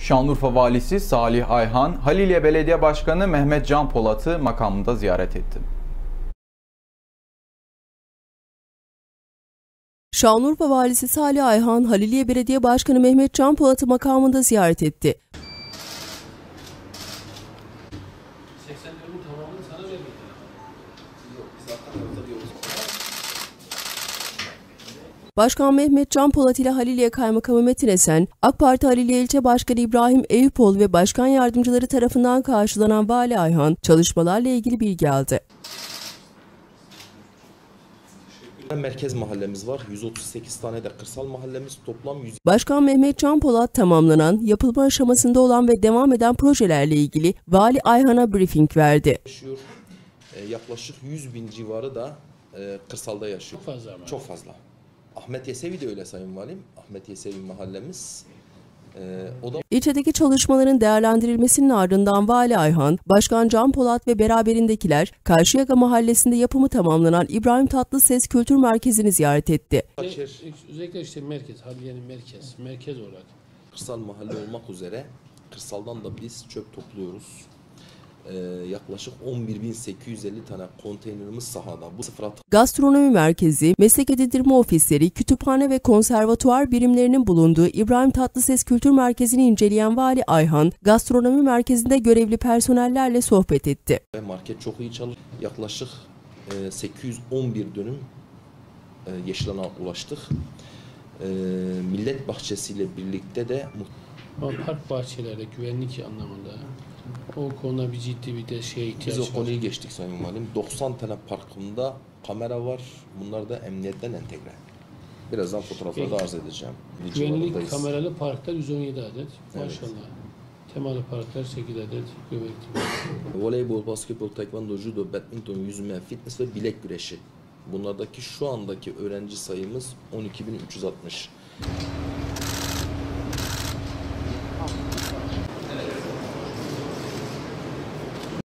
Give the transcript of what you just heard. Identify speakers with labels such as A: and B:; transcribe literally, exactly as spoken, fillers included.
A: Şanlıurfa Valisi Salih Ayhan, Halilye Belediye Başkanı Mehmet Can Polat'ı makamında ziyaret etti.
B: Şanlıurfa Valisi Salih Ayhan, Halilye Belediye Başkanı Mehmet Can Polat'ı makamında ziyaret etti. Başkan Mehmet Can Polat ile Halilye Kaymakamı Metin Esen, AK Parti Halilye İlçe Başkanı İbrahim Eyüpoğlu ve başkan yardımcıları tarafından karşılanan Vali Ayhan, çalışmalarla ilgili bilgi aldı.
C: Merkez mahallemiz var. yüz otuz sekiz tane de kırsal mahallemiz, toplam yüz.
B: Başkan Mehmet Can Polat tamamlanan, yapılma aşamasında olan ve devam eden projelerle ilgili Vali Ayhan'a briefing verdi.
C: Yaşıyor. E, yaklaşık yüz bin civarı da e, kırsalda yaşıyor.
D: Çok fazla ama.
C: Çok fazla. Ahmet Yesevi de öyle Sayın Valim. Ahmet Yesevi mahallemiz. E, o da...
B: İlçedeki çalışmaların değerlendirilmesinin ardından Vali Ayhan, Başkan Can Polat ve beraberindekiler Karşıyaka Mahallesi'nde yapımı tamamlanan İbrahim Tatlıses Kültür Merkezi'ni ziyaret etti.
D: Özellikle işte merkez, Halilye'nin merkez, merkez olarak.
C: Kırsal mahalle olmak üzere kırsaldan da biz çöp topluyoruz. Ee, yaklaşık on bir bin sekiz yüz elli tane konteynerimiz sahada. Bu sıfır at.
B: Gastronomi merkezi, meslek edindirme ofisleri, kütüphane ve konservatuvar birimlerinin bulunduğu İbrahim Tatlıses Kültür Merkezi'ni inceleyen Vali Ayhan, gastronomi merkezinde görevli personellerle sohbet etti.
C: Market çok iyi çalışıyor. Yaklaşık e, sekiz yüz on bir dönüm e, yeşil alana ulaştık. E, millet bahçesiyle birlikte de
D: ama park bahçelerde güvenlik anlamında o konuda bir ciddi bir de şeye ihtiyaç var.
C: Biz o konuyu geçtik Sayın Valim. doksan tane parkında kamera var. Bunlar da emniyetten entegre. Birazdan fotoğrafları da arz edeceğim.
D: Güvenlik kameralı parklar yüz on yedi adet. Maşallah.
C: Evet.
D: Temalı parklar sekiz adet. Göbekli.
C: Voleybol, basketbol, taekwondo, judo, badminton, yüzme, fitness ve bilek güreşi. Bunlardaki şu andaki öğrenci sayımız on iki bin üç yüz altmış.